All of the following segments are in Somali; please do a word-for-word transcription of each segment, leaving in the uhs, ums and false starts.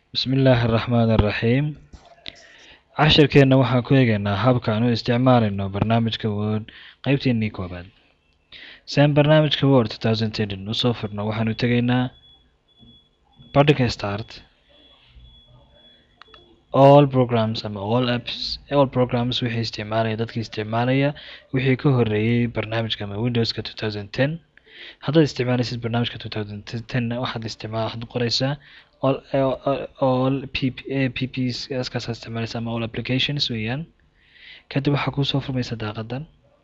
بسم الله الرحمن الرحيم cashirkeena waxaan ku eegaynaa habka aan u isticmaalino barnaamijka Word qaybteennii koobaad. Si aan barnaamijka Word twenty ten u soo furno, waxaan u tegaynaa Buttonka Start, All Programs ama All Apps. All Programs wixii isticmaalaya dadkii isticmaalaya wixii ka horeeyay barnaamijka ama Windowska twenty ten. Haddaad isticmaalaysid barnaamijka twenty ten waxaad isticmaal waxaad qoraysaa all all, all apps kaas isticmaalaysaa ama all applications weeyaan. Kadib waxaa kuu soo furmaysa daaqadan.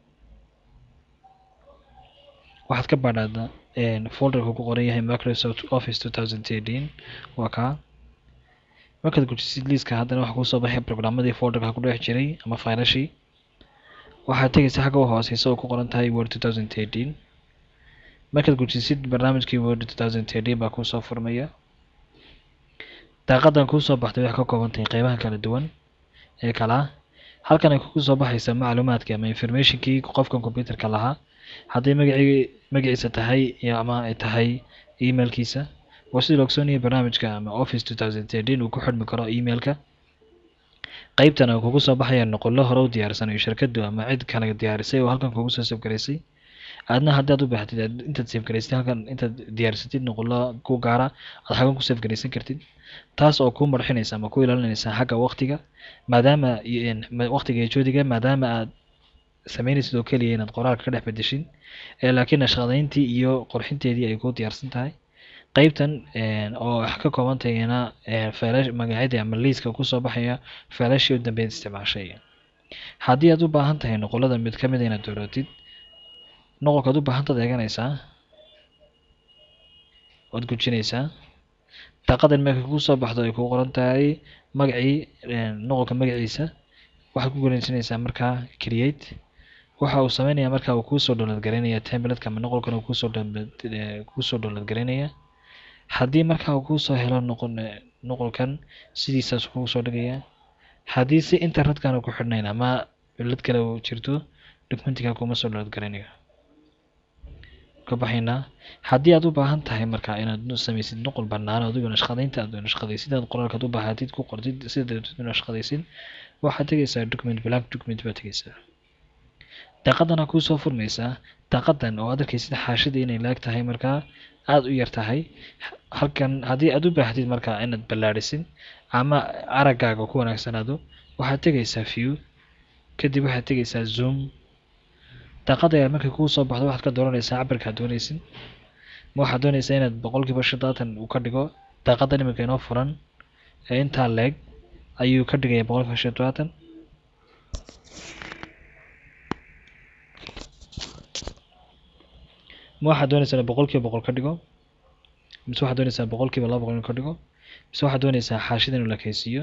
waxaad ka baadhada folderka ku qoran yahay Microsoft Office twenty thirteen waa ka markaad gujisid liiska haddana waxaa kuu soo baxay programmadii folderka ku dhex jiray ama faylashii. waxaad tegaysaa xagga hooseysa oo ku qoran tahay Word twenty thirteen. markaad gujisid barnaamijkii Word twenty thirteen baa kuu soo furmaya. daaqadan kuu soo baxday waxay ka kooban tahay qaybaha kala duwan ee kala halkan ay ku soo baxaysa macluumaadka ama informationkii qofka computerka lahaa. haddii magacii magaciisa tahay ama ay tahay emailkiisa, waa sidoo loo ogsoonyahay barnaamijka ama Office twenty thirteen uu ku xidhmi karo emailka. qaybtan oo kugu soo baxaya noqollo hore u diyaarsan oo shirkadu ama cid kale diyaarisay oo halkan kugu soo save gareysay. aadna haddaad u baahatid intaad save gareysay halkan intaad diyaarsatid noqollo ku gaara aad xagan ku save gareysan kartid, taas oo ku marxinaysa ama ku ilaalinaysa xagga waqtiga maadaama waqtiga iyo joodiga maadaama aad sameynaysid oo kaliya inaad qoraalka ka dhex bedeshin ee laakiin nashqadeyntii iyo qorxinteedii ay ku diyaarsan tahay. qaybtan oo wax ka kooban tahayna faylash magacyada ama liiska ku soo baxaya faylashii u dambeeyay isticmaashay. haddii aad u baahan tahay noqollada mid ka mid ah inaad dooratid, noqolkaad u baahan tahay eeganaysaa waad gujinaysaa. daaqadan marka ku soo baxdo ay ku qoran tahay magacii noqolka magaciisa waxaad ku guulaysanaysaa markaa create. waxa uu sameynaya marka uu ku soo download gareynaya template-ka ama noqolkan uu ku soo download ku soo download gareynaya. haddii marka uu ku soo helo noqon noqolkan sidiisaas ku soo dhigaya. haddii si internet-kan ku xidhnayn ama cillad kale uu jirto documentiga kuma soo download gareynayo ka baxayna. haddii aad u baahan tahay marka inaad samaysid noqol bannaan adigoo nashqadeynta aad nashqadaysid aad qoraalka u baahatid ku qortid sida aad nashqadaysid waxaad tegaysaa document blank document baad tegaysaa. daaqadana kuu soo furmaysaa. daaqadan oo aad arkaysid xaashida inay laag tahay markaa aad u yar tahay. halkan haddii aad u baahatid markaa inaad ballaadhisid ama araggaaga ku wanaagsanaado waxaad tegaysaa view kadib waxaad tegaysaa zoom. daaqada ayaa markay kuu soo baxdo waxaad ka dooranaysaa cabirka aad doonaysid. ma waxaad doonaysaa inaad boqolkiiba shan uu ka dhigo. daaqadan iminka inoo furan ee intaa leeg ayuu ka dhigaya boqolkiiba shan. ma waxaad doonaysaa in boqolkiiba boqol ka dhigo mise waxaad doonaysaa boqolkiiba laba boqol in ka dhigo mise waxaad doonaysaa xaashida inuu la kaysiiyo.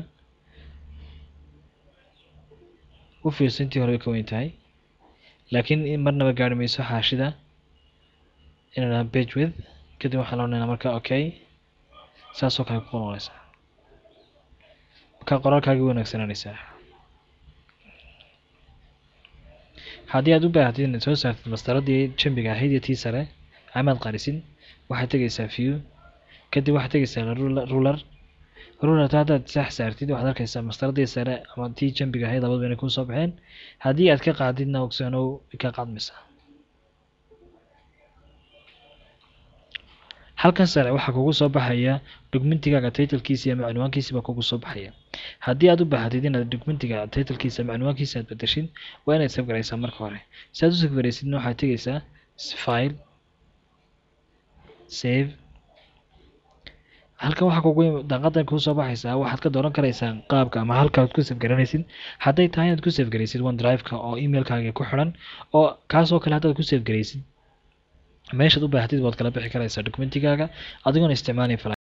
u fiirso intii hore way ka weyn tahay laakiin marnaba gaari mayso xaashida inaan page width. kadib waxaan loonaynaa marka okay saasoo kale ku noqonaysaa marka qoraalkaaga wanaagsananaysaa. haddii aad u baahatid inaad soo saartid mastaradii jambiga ahayd iyo tii sare amaad qarisin waxaad tegaysaa view kadib waxaad tegaysaa ruler. ruler haddaad sax saartid waxaad arkaysaa mastaradii sare ama tii jambiga ahayd labadaba inay kuu soo baxeen. haddii aad ka qaadidna ogsanow ka qaadmaysaa. halkan sare waxaa kugu soo baxaya documentigaaga titlekiisa iyo macluumaadkiisa baa kugu soo baxaya. haddii aad u baahatid inaad documentiga titlekiisa macluumaadkiisa aad bedeshin waa inaad save gareysaa marka hore. si aad u save gareysidna waxaad tegaysaa file save. halkan waxaa kugu daaqadan kuu soo baxaysaa waxaad ka dooran karaysaa qaabka ama halka aad ku save garanaysid. hadday tahay inaad ku save gareysid OneDrive-ka oo emailkaaga ku xiran oo kaasoo kale haddaad ku save gareysid meeshaad u baahatid waad kala bixi karaysaa documentigaaga adigoon isticmaalin